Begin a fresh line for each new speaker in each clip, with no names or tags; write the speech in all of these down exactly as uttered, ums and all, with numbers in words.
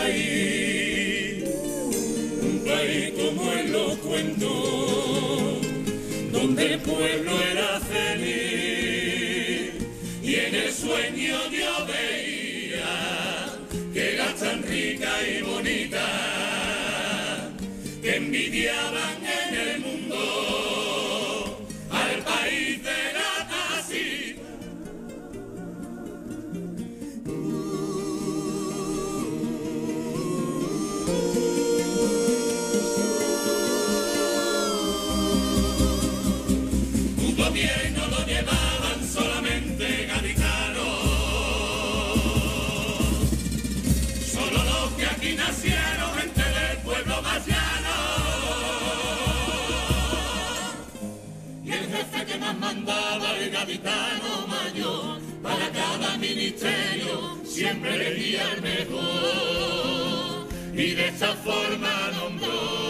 país, un país como él lo cuento, donde el pueblo era feliz y en el sueño yo veía que era tan rica y bonita que envidiaban en el mundo al país de la casita. Un gobierno lo llevaban solamente gaditanos, solo los que aquí nacieron, gente del pueblo más llano. Y el jefe que más mandaba, el gaditano mayor, para cada ministerio siempre elegía el mejor, y de esta forma nombró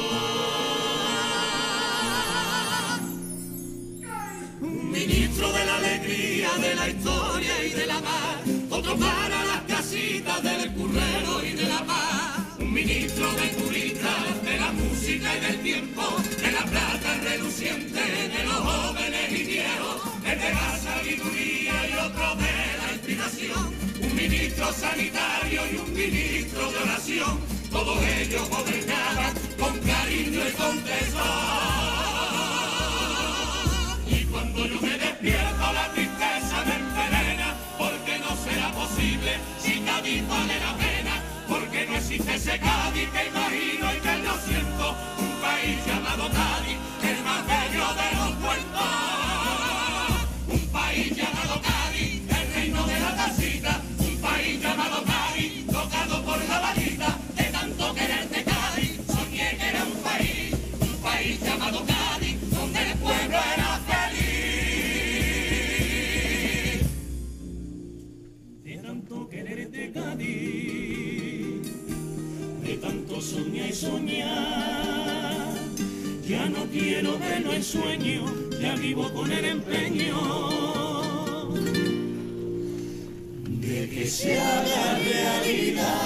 un ministro de la alegría, de la historia y de la paz, otro para las casitas del currero y de la paz, un ministro de turistas, de la música y del tiempo, de la plata reluciente, de los jóvenes y viejos, el de la sabiduría y otro de la inspiración, un ministro sanitario y un ministro de oración, todos ellos gobernaban con cariño y con tesón. Y cuando yo me despierto la tristeza me envenena, porque no será posible si Cádiz vale la pena, porque no existe ese Cádiz que imagino y que yo siento, un país llamado Cádiz, el más bello de los puertos, un país llamado Cádiz, el reino de la tacita, un país llamado Cádiz, tocado por la varita, de tanto quererte Cádiz, soñé que era un país, un país llamado Cádiz, donde el pueblo era feliz. De tanto quererte Cádiz, de tanto soñar y soñar, ya no quiero verlo en sueño, ya vivo con el empeño de que se haga realidad.